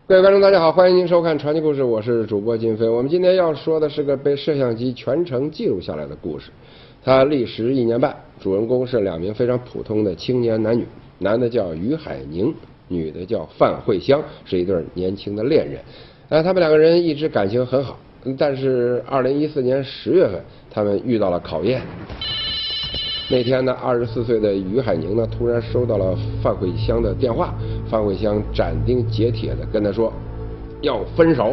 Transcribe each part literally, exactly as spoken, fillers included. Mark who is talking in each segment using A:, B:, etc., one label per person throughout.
A: 各位观众，大家好，欢迎您收看《传奇故事》，我是主播金飞。我们今天要说的是个被摄像机全程记录下来的故事，它历时一年半，主人公是两名非常普通的青年男女，男的叫于海宁，女的叫范慧香，是一对年轻的恋人。呃，他们两个人一直感情很好，但是二零一四年十月份，他们遇到了考验。那天呢，二十四岁的于海宁呢，突然收到了范慧香的电话。范慧香斩钉截铁地跟他说，要分手。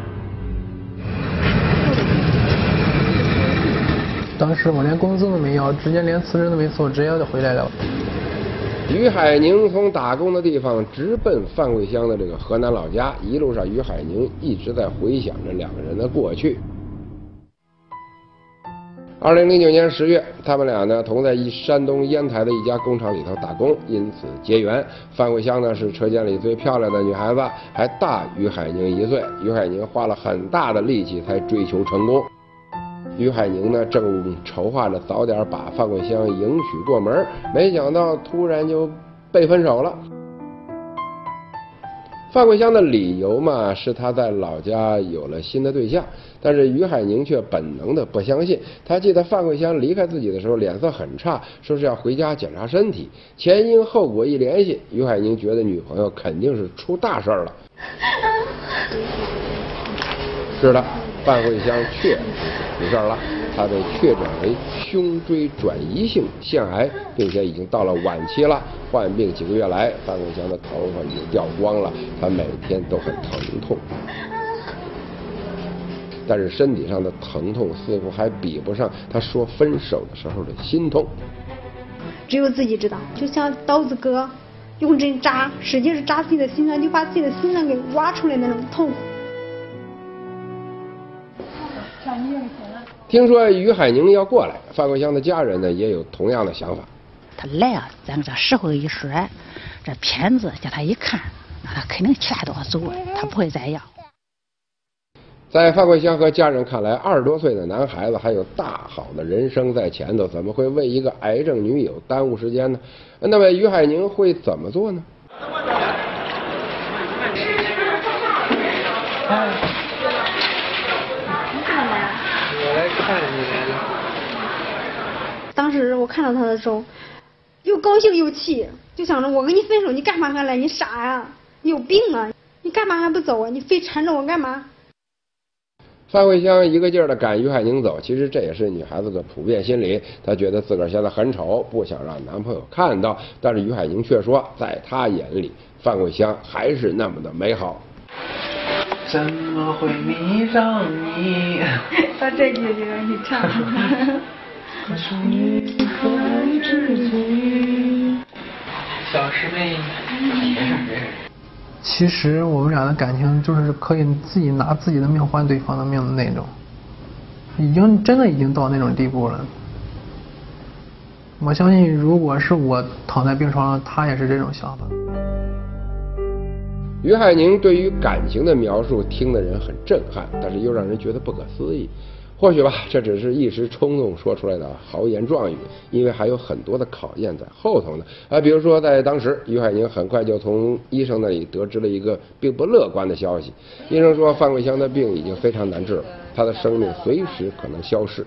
B: 当时我连工资都没要，直接连辞职都没辞，我直接就回来了。
A: 于海宁从打工的地方直奔范慧香的这个河南老家，一路上于海宁一直在回想着两个人的过去。二零零九年十月，他们俩呢同在一山东烟台的一家工厂里头打工，因此结缘。范慧香呢是车间里最漂亮的女孩子，还大于海宁一岁。于海宁花了很大的力气才追求成功。于海宁呢正筹划着早点把范慧香迎娶过门，没想到突然就被分手了。范慧香的理由嘛，是她在老家有了新的对象，但是于海宁却本能的不相信。他记得范慧香离开自己的时候脸色很差，说是要回家检查身体。前因后果一联系，于海宁觉得女朋友肯定是出大事了。是的，范慧香确出事了，她被确诊为胸椎转移性腺癌，并且已经到了晚期了。患病几个月来，范慧香的头发已经掉光了，她每天都很疼痛，但是身体上的疼痛似乎还比不上她说分手的时候的心痛。
C: 只有自己知道，就像刀子割，用针扎，使劲是扎自己的心脏，就把自己的心脏给挖出来那种痛苦。
A: 听说于海宁要过来，范慧香的家人呢也有同样的想法。
D: 他来啊，咱这时候一说，这片子叫他一看，那他肯定其他都要走，他不会再要。
A: 在范慧香和家人看来，二十多岁的男孩子还有大好的人生在前头，怎么会为一个癌症女友耽误时间呢？那么于海宁会怎么做呢？
B: 我来看你来了。
C: 当时我看到他的时候，又高兴又气，就想着我跟你分手，你干嘛还来？你傻呀、啊？你有病啊？你干嘛还不走啊？你非缠着我干嘛？
A: 范慧香一个劲儿的赶于海宁走，其实这也是女孩子的普遍心理。她觉得自个儿现在很丑，不想让男朋友看到。但是于海宁却说，在她眼里，范慧香还是那么的美好。
B: 怎么会迷上你？
C: 把这句就让你唱。
B: 可是你还知己。小师妹，没事没事。其实我们俩的感情就是可以自己拿自己的命换对方的命的那种，已经真的已经到那种地步了。我相信，如果是我躺在病床上，他也是这种想法。
A: 于海宁对于感情的描述听的人很震撼，但是又让人觉得不可思议。或许吧，这只是一时冲动说出来的豪言壮语，因为还有很多的考验在后头呢。啊，比如说在当时，于海宁很快就从医生那里得知了一个并不乐观的消息。医生说范慧香的病已经非常难治了，她的生命随时可能消逝。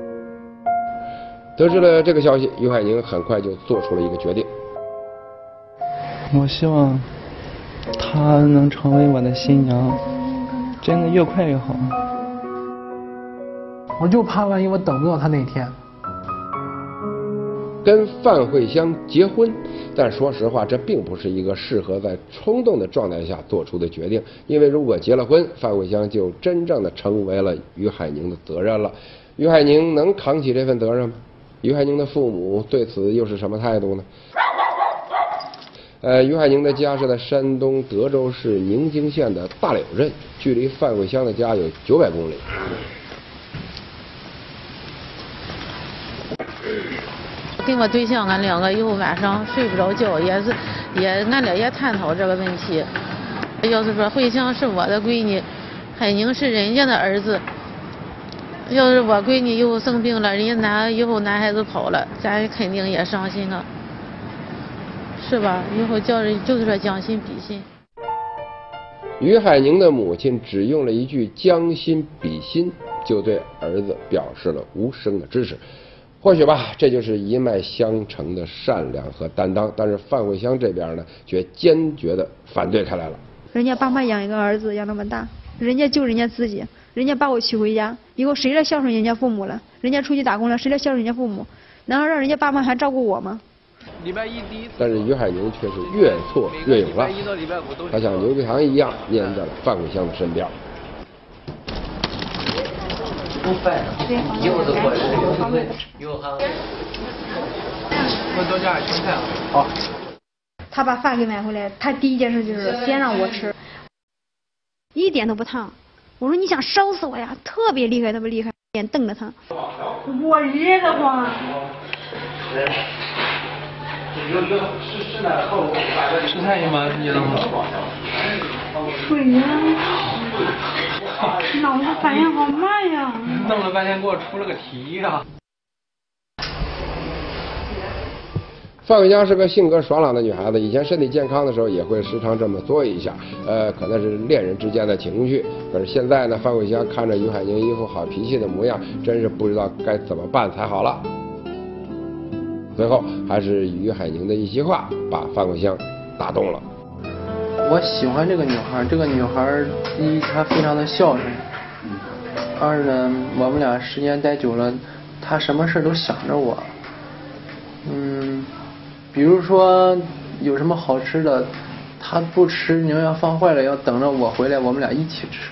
A: 得知了这个消息，于海宁很快就做出了一个决定。
E: 我希望她能成为我的新娘，真的越快越好。
B: 我就怕万一我等不到他那天。
A: 跟范慧香结婚，但说实话，这并不是一个适合在冲动的状态下做出的决定，因为如果结了婚，范慧香就真正的成为了于海宁的责任了。于海宁能扛起这份责任吗？于海宁的父母对此又是什么态度呢？呃，于海宁的家是在山东德州市宁京县的大柳镇，距离范慧香的家有九百公里。
D: 跟我对象，俺两个以后晚上睡不着觉，也是也俺俩也探讨这个问题。要是说慧香是我的闺女，海宁是人家的儿子，要是我闺女以后生病了，人家男以后男孩子跑了，咱肯定也伤心啊，是吧？以后叫人就是说将心比心。
A: 于海宁的母亲只用了一句将心比心，就对儿子表示了无声的支持。或许吧，这就是一脉相承的善良和担当。但是范慧香这边呢，却坚决的反对开来了。
C: 人家爸妈养一个儿子养那么大，人家就人家自己，人家把我娶回家，以后谁来孝顺人家父母了？人家出去打工了，谁来孝顺人家父母？难道让人家爸妈还照顾我吗？
B: 礼拜一第一。
A: 但是于海宁却是越挫越勇了，他像牛皮糖一样粘在了范慧香的身边。
B: 不饭，一会儿都过来，一会儿还我多加点青菜。好。
C: 他把饭给买回来，他第一件事就是先让我吃，一点都不烫。我说你想烧死我呀，特别厉害，特别厉害，眼瞪着他。我热得慌。
B: 吃菜你妈你了吗？
C: 水呀。脑子反应好慢呀！
B: 弄了半天给我出了个题呀、啊。
A: 范慧香是个性格爽朗的女孩子，以前身体健康的时候也会时常这么作一下，呃，可能是恋人之间的情绪。可是现在呢，范慧香看着于海宁一副好脾气的模样，真是不知道该怎么办才好了。最后还是于海宁的一席话把范慧香打动了。
E: 我喜欢这个女孩，这个女孩第一她非常的孝顺，二呢我们俩时间待久了，她什么事都想着我，嗯，比如说有什么好吃的，她不吃，宁愿放坏了要等着我回来，我们俩一起吃。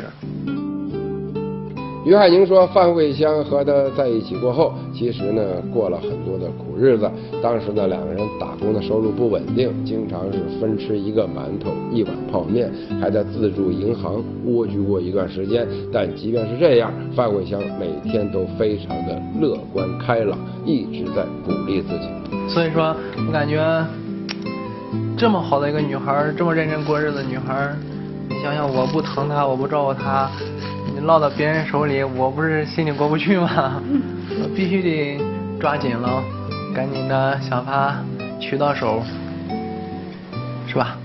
A: 于海宁说，范慧香和他在一起过后，其实呢过了很多的苦日子。当时呢两个人打工的收入不稳定，经常是分吃一个馒头一碗泡面，还在自助银行蜗居过一段时间。但即便是这样，范慧香每天都非常的乐观开朗，一直在鼓励自己。
B: 所以说我感觉这么好的一个女孩，这么认真过日子的女孩，你想想我不疼她，我不照顾她，你落到别人手里，我不是心里过不去吗？我必须得抓紧了，赶紧的想法取到手，是吧？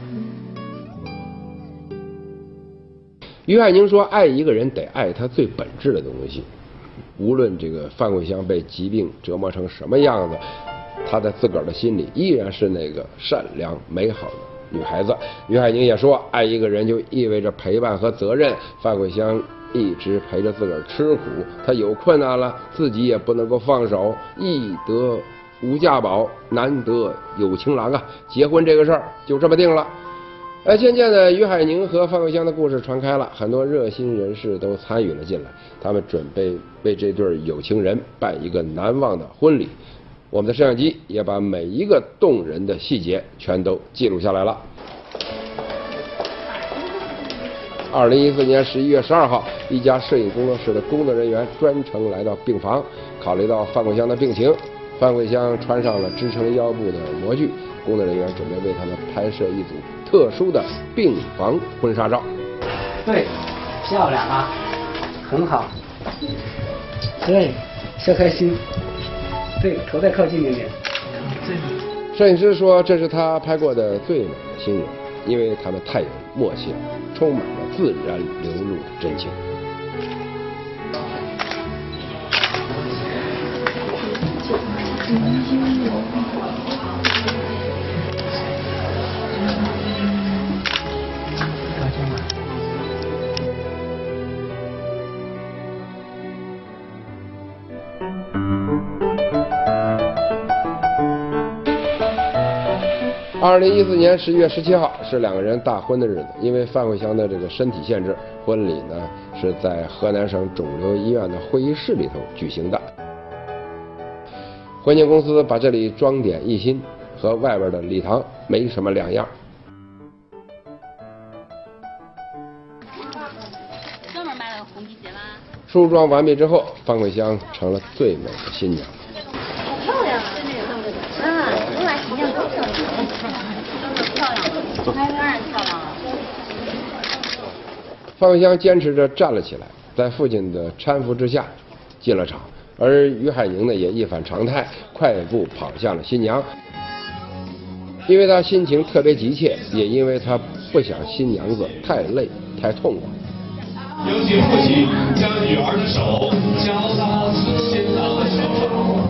A: 于海宁说，爱一个人得爱他最本质的东西。无论这个范慧香被疾病折磨成什么样子，她在自个儿的心里依然是那个善良美好的女孩子。于海宁也说，爱一个人就意味着陪伴和责任。范慧香一直陪着自个儿吃苦，她有困难了，自己也不能够放手。易得无价宝，难得有情郎啊！结婚这个事儿就这么定了。而渐渐的，于海宁和范慧香的故事传开了，很多热心人士都参与了进来，他们准备为这对有情人办一个难忘的婚礼。我们的摄像机也把每一个动人的细节全都记录下来了。二零一四年十一月十二号，一家摄影工作室的工作人员专程来到病房，考虑到范慧香的病情，范慧香穿上了支撑腰部的模具，工作人员准备为他们拍摄一组特殊的病房婚纱照。
F: 对，漂亮啊，很好。对，笑开心。对，头再靠近一点。
A: 摄影师说，这是他拍过的最美的新人，因为他们太有默契了，充满了自然流露的真情。二零一四年十一月十七号是两个人大婚的日子，因为范慧香的这个身体限制，婚礼呢是在河南省肿瘤医院的会议室里头举行的。婚庆公司把这里装点一新，和外边的礼堂没什么两样。
G: 专门买了红皮鞋吧。
A: 梳妆完毕之后，范慧香成了最美的新娘。
G: 好漂亮啊！真的有那么的啊！我俩新娘都漂亮，都是漂亮的，还当然漂亮了。
A: 范慧香坚持着站了起来，在父亲的搀扶之下进了场，而于海宁呢也一反常态，快步跑向了新娘。因为他心情特别急切，也因为他不想新娘子太累太痛苦。
H: 有请父亲将女儿的手交到新郎的手中。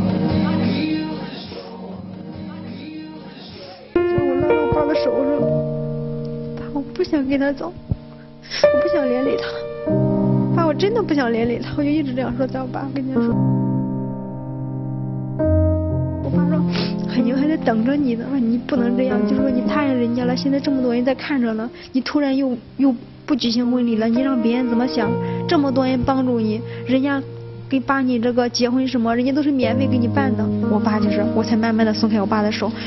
C: 我拉到我爸的手上，爸，我不想跟他走，我不想连累他，爸，我真的不想连累他，我就一直这样说，在我爸跟前说。我爸说，海宁还在等着你呢，你不能这样，就说你答应人家了，现在这么多人在看着呢，你突然又又不举行婚礼了，你让别人怎么想？这么多人帮助你，人家给把你这个结婚什么，人家都是免费给你办的。我爸就是，我才慢慢的松开我爸的手。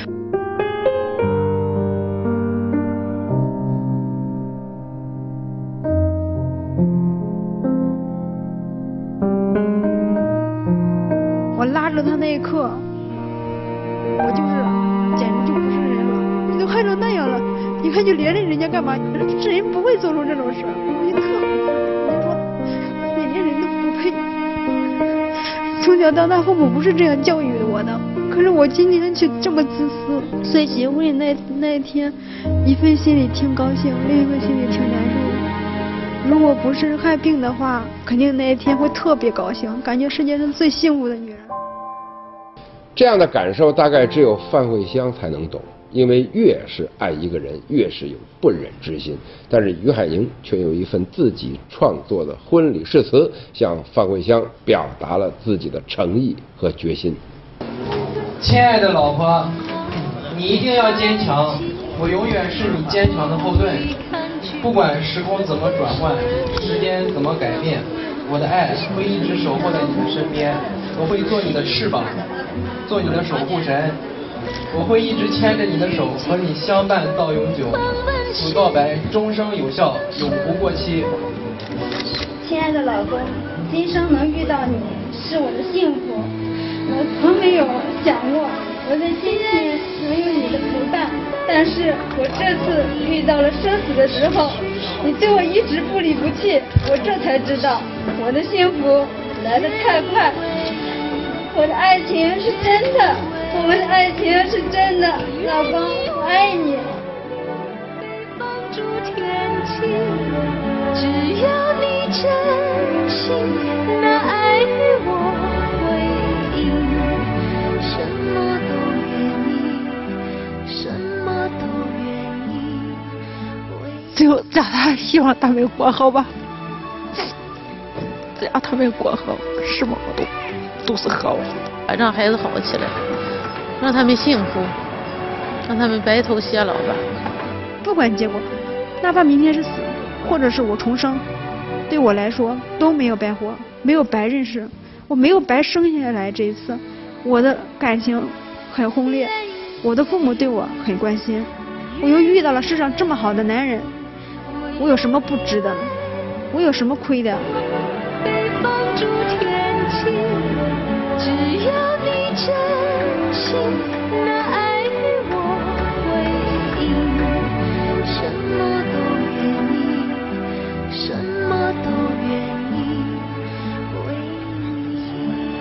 C: 我拉着他那一刻，我就是简直就不是人了。你都看成那样了，你看就连累人家干嘛？这人不会做出这种事，我就特你说你连人都不配。从小到大，父母不是这样教育我的，可是我今天却这么自私。所以结婚那那一天，一份心里挺高兴，另一份心里挺难受。如果不是害病的话，肯定那一天会特别高兴，感觉世界上最幸福的女人。
A: 这样的感受大概只有范慧香才能懂，因为越是爱一个人，越是有不忍之心。但是于海宁却有一份自己创作的婚礼誓词，向范慧香表达了自己的诚意和决心。
E: 亲爱的老婆，你一定要坚强，我永远是你坚强的后盾。不管时空怎么转换，时间怎么改变，我的爱会一直守候在你的身边。我会做你的翅膀，做你的守护神。我会一直牵着你的手，和你相伴到永久。此告白终生有效，永不过期。
C: 亲爱的老公，今生能遇到你是我的幸福。我从没有想过我在今天能有你的陪伴，但是我这次遇到了生死的时候，你对我一直不离不弃，我这才知道我的幸福来得太快。我的爱情是真的，我们的爱情是真的，老公，我爱你。
I: 帮助天晴，只要你真心，那爱与我回应，什么都愿意，什么都愿意。
C: 最后让他希望他们过好吧，只要他们过好，什么都都是好。
D: 让孩子好起来，让他们幸福，让他们白头偕老吧。
C: 不管结果，哪怕明天是死，或者是我重生，对我来说都没有白活，没有白认识，我没有白生下来。这一次，我的感情很轰烈，我的父母对我很关心，我又遇到了世上这么好的男人，我有什么不值的？我有什么亏的？
I: 帮助天晴，只要你真心，那爱与我回应，什么都愿意，什么都愿意为你。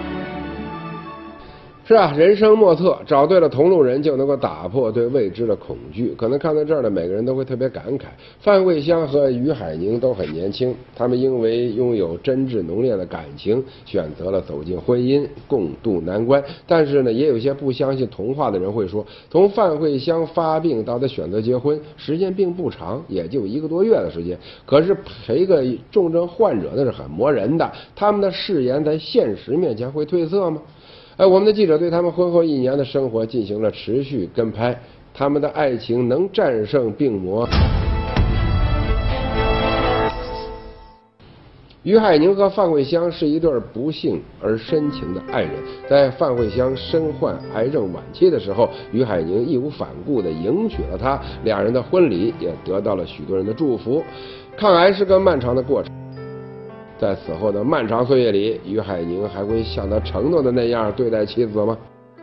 A: 是啊，人生莫测，找对了同路人就能够打破对未知的恐惧。可能看到这儿的每个人都会特别感慨，范慧香和于海宁都很年轻，他们因为拥有真挚浓烈的感情，选择了走进婚姻，共度难关。但是呢，也有些不相信童话的人会说，从范慧香发病到她选择结婚，时间并不长，也就一个多月的时间。可是陪个重症患者那是很磨人的，他们的誓言在现实面前会褪色吗？哎，我们的记者对他们婚后一年的生活进行了持续跟拍，他们的爱情能战胜病魔？于海宁和范慧香是一对不幸而深情的爱人。在范慧香身患癌症晚期的时候，于海宁义无反顾地迎娶了她，两人的婚礼也得到了许多人的祝福。抗癌是个漫长的过程，在此后的漫长岁月里，于海宁还会像他承诺的那样对待妻子吗？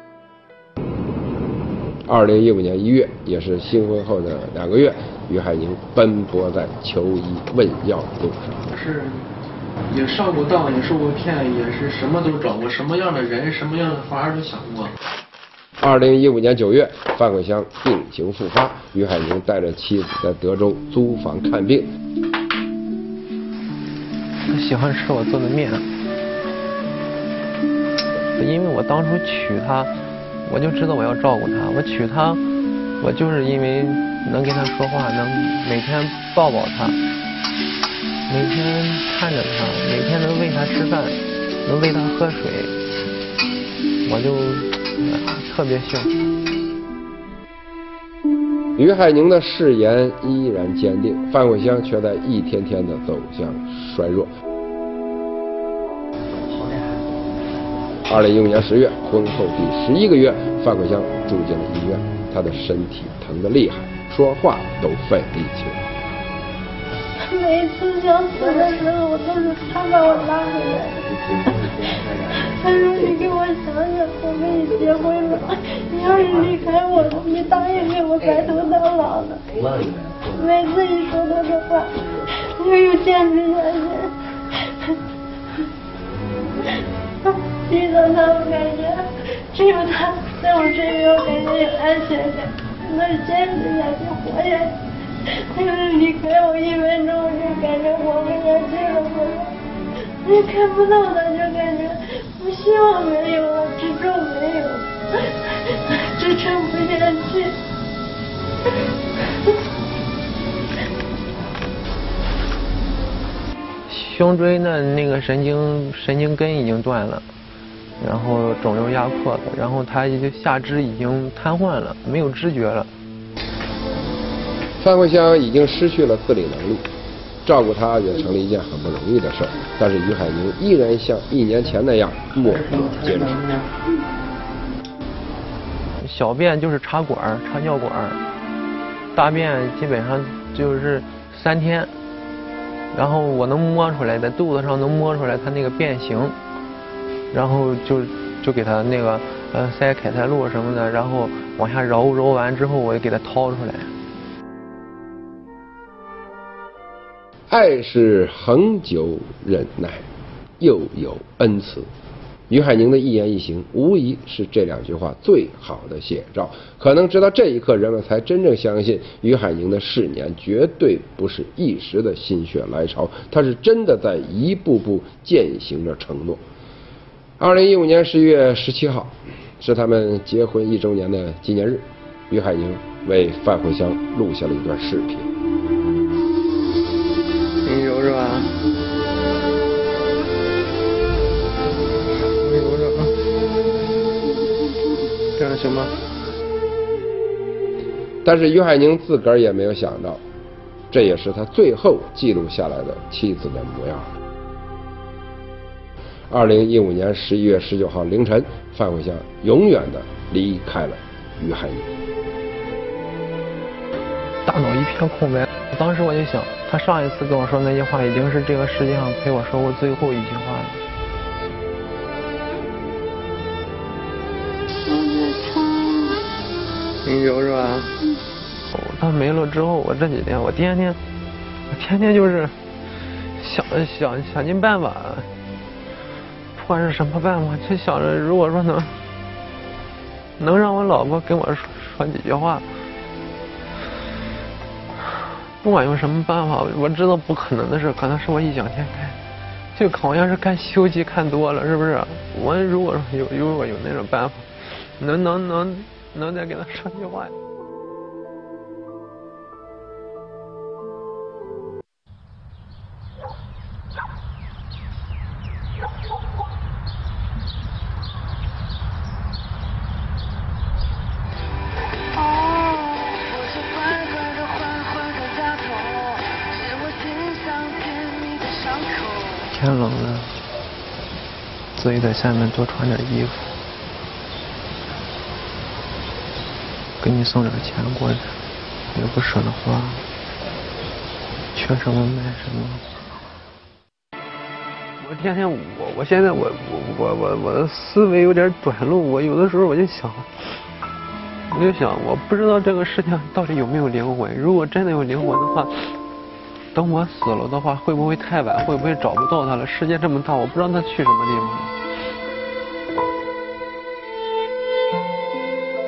A: 二零一五年一月，也是新婚后的两个月，于海宁奔波在求医问药的路上。
E: 是，也上过当，也受过骗，也是什么都找过，什么样的人，什么样的法儿都想过。
A: 二零一五年九月，范慧香病情复发，于海宁带着妻子在德州租房看病。
E: 他喜欢吃我做的面，因为我当初娶她，我就知道我要照顾她。我娶她，我就是因为能跟她说话，能每天抱抱她，每天看着她，每天能喂她吃饭，能喂她喝水，我就特别幸福。
A: 于海宁的誓言依然坚定，范慧香却在一天天的走向衰弱。二零一五年十月，婚后第十一个月，范慧香住进了医院，她的身体疼得厉害，说话都费力气了。
I: 每次想死的时候，都是他把我拉回来。他说：“你给我想想，我跟你结婚了。你要是离开我，你答应给我白头到老的。”每次一说他的话，我就又坚持下去。遇到他，我感觉只有他在我身边，我感觉有安全感，能坚持下去，活下去。他要是离开我一分钟，我就感觉活不下去了。我看不到他，就感觉我希望没有了，支柱没有，支撑不下去。
E: 胸椎的那个神经神经根已经断了，然后肿瘤压迫的，然后他就下肢已经瘫痪了，没有知觉了。
A: 范慧香已经失去了自理能力，照顾她也成了一件很不容易的事儿。但是于海宁依然像一年前那样默默坚持。
E: 小便就是插管插尿管，大便基本上就是三天，然后我能摸出来，在肚子上能摸出来它那个变形，然后就就给他那个呃塞凯泰露什么的，然后往下揉，揉完之后我就给他掏出来。
A: 爱是恒久忍耐，又有恩慈。于海宁的一言一行，无疑是这两句话最好的写照。可能直到这一刻，人们才真正相信于海宁的誓言绝对不是一时的心血来潮，他是真的在一步步践行着承诺。二零一五年十一月十七号，是他们结婚一周年的纪念日。于海宁为范慧香录下了一段视频。
E: 你揉揉啊，你揉揉啊，这样行吗？
A: 但是于海宁自个儿也没有想到，这也是他最后记录下来的妻子的模样。二零一五年十一月十九号凌晨，范慧香永远的离开了于海宁。
E: 大脑一片空白，当时我就想，他上一次跟我说那句话，已经是这个世界上陪我说过最后一句话了。你揉揉啊。他没了之后，我这几天我天天，我天天就是想想想尽办法，不管是什么办法，就想着如果说能能让我老婆跟我说说几句话。不管用什么办法，我知道不可能的事，可能是我异想天开，就好像是看《西游记》看多了，是不是？我如果有如果有那种办法，能能能能再给他说句话。天冷了，自己在下面多穿点衣服，给你送点钱过去，也不舍得花，缺什么买什么。我天天我我现在我我我我我的思维有点短路，我有的时候我就想，我就想，我不知道这个世界上到底有没有灵魂，如果真的有灵魂的话。等我死了的话，会不会太晚？会不会找不到他了？世界这么大，我不知道他去什么地方。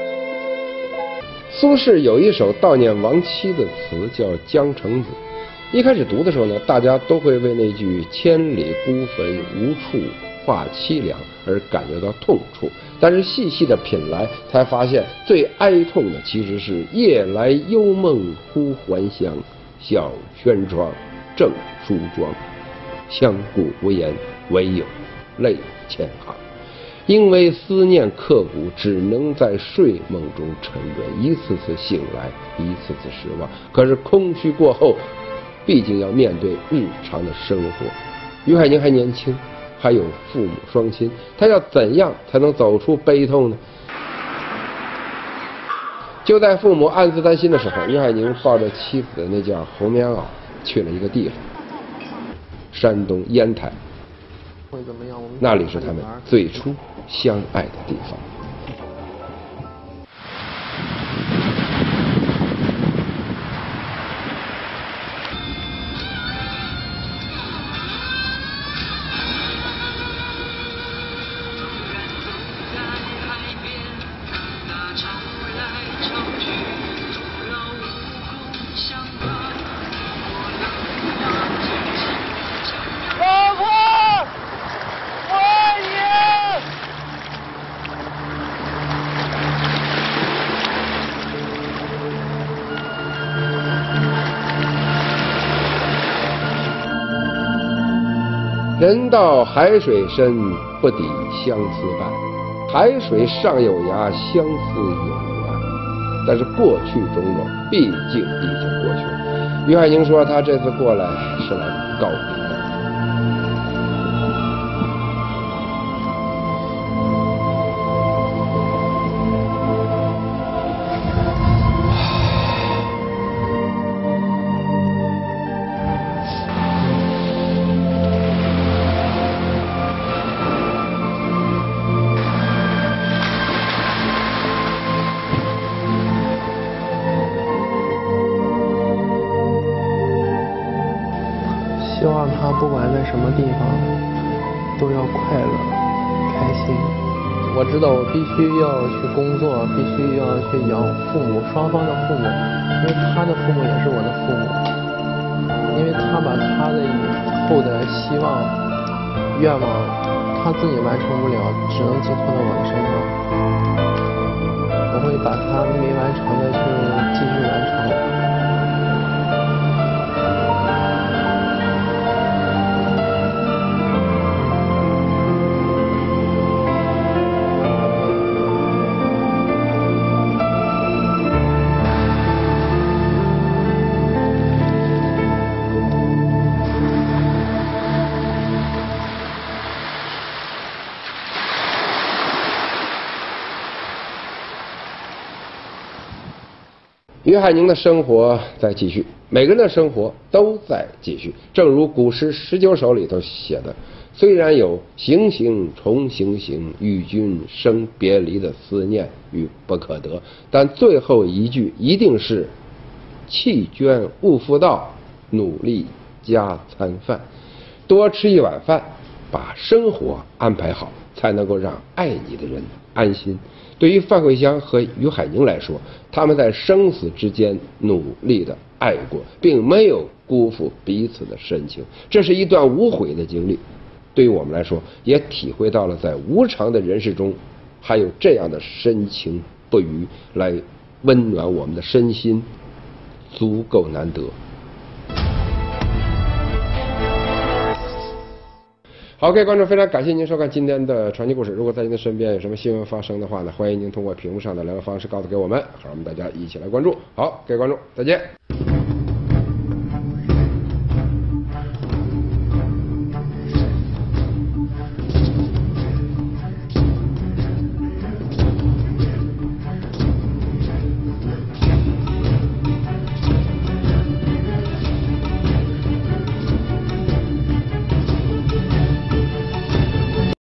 A: 苏轼有一首悼念亡妻的词叫《江城子》，一开始读的时候呢，大家都会为那句千里孤坟，无处话凄凉而感觉到痛处，但是细细的品来，才发现最哀痛的其实是夜来幽梦忽还乡，小轩窗，正梳妆，相顾无言，唯有泪千行。因为思念刻骨，只能在睡梦中沉沦，一次次醒来，一次次失望。可是空虚过后，毕竟要面对日常的生活。于海宁还年轻，还有父母双亲，他要怎样才能走出悲痛呢？就在父母暗自担心的时候，于海宁抱着妻子的那件红棉袄去了一个地方——山东烟台。那里是他们最初相爱的地方。人到海水深，不抵相思半。海水尚有涯，相思永无岸。但是过去种种，毕竟已经过去了。于海宁说，他这次过来是来告别的。
E: 希望他不管在什么地方都要快乐开心。我知道我必须要去工作，必须要去养父母，双方的父母，因为他的父母也是我的父母，因为他把他的以后的希望愿望他自己完成不了，只能寄托到我的身上。我会把他没完成的去继续完成。
A: 于海宁的生活在继续，每个人的生活都在继续。正如古诗十九首里头写的，虽然有行行重行行，与君生别离的思念与不可得，但最后一句一定是弃捐勿复道，努力加餐饭。多吃一碗饭，把生活安排好，才能够让爱你的人安心。对于范慧香和于海宁来说，他们在生死之间努力的爱过，并没有辜负彼此的深情，这是一段无悔的经历。对于我们来说，也体会到了在无常的人世中，还有这样的深情不渝来温暖我们的身心，足够难得。好，各位观众，非常感谢您收看今天的传奇故事。如果在您的身边有什么新闻发生的话呢，欢迎您通过屏幕上的联络方式告诉给我们，好，我们大家一起来关注。好，各位观众，再见。